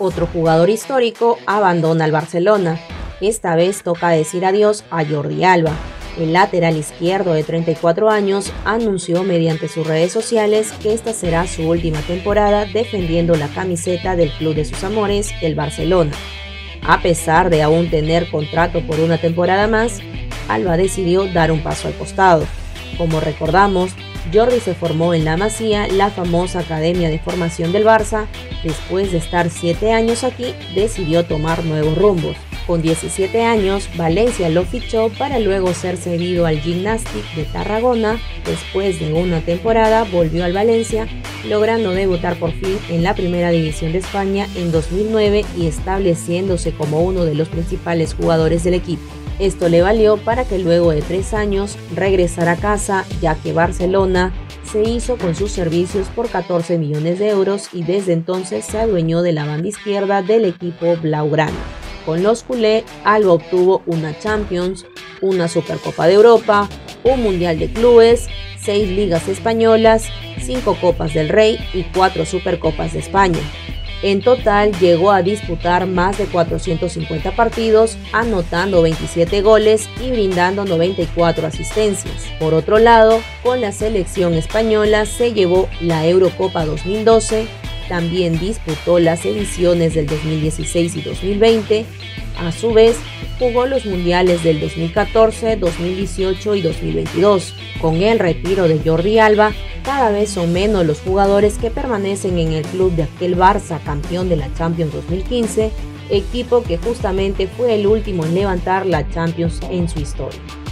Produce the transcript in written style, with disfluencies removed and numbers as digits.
Otro jugador histórico abandona el Barcelona. Esta vez toca decir adiós a Jordi Alba. El lateral izquierdo de 34 años anunció mediante sus redes sociales que esta será su última temporada defendiendo la camiseta del club de sus amores, el Barcelona. A pesar de aún tener contrato por una temporada más, Alba decidió dar un paso al costado. Como recordamos, Jordi se formó en La Masía, la famosa academia de formación del Barça. Después de estar 7 años aquí, decidió tomar nuevos rumbos. Con 17 años, Valencia lo fichó para luego ser cedido al Gimnàstic de Tarragona. Después de una temporada, volvió al Valencia, logrando debutar por fin en la Primera División de España en 2009 y estableciéndose como uno de los principales jugadores del equipo. Esto le valió para que luego de 3 años regresara a casa, ya que Barcelona se hizo con sus servicios por 14 millones de euros y desde entonces se adueñó de la banda izquierda del equipo blaugrana. Con los culé, Alba obtuvo una Champions, una Supercopa de Europa, un Mundial de Clubes, 6 ligas españolas, 5 Copas del Rey y 4 Supercopas de España. En total llegó a disputar más de 450 partidos, anotando 27 goles y brindando 94 asistencias. Por otro lado, con la selección española se llevó la Eurocopa 2012, también disputó las ediciones del 2016 y 2020, a su vez jugó los mundiales del 2014, 2018 y 2022. Con el retiro de Jordi Alba, cada vez son menos los jugadores que permanecen en el club de aquel Barça campeón de la Champions 2015, equipo que justamente fue el último en levantar la Champions en su historia.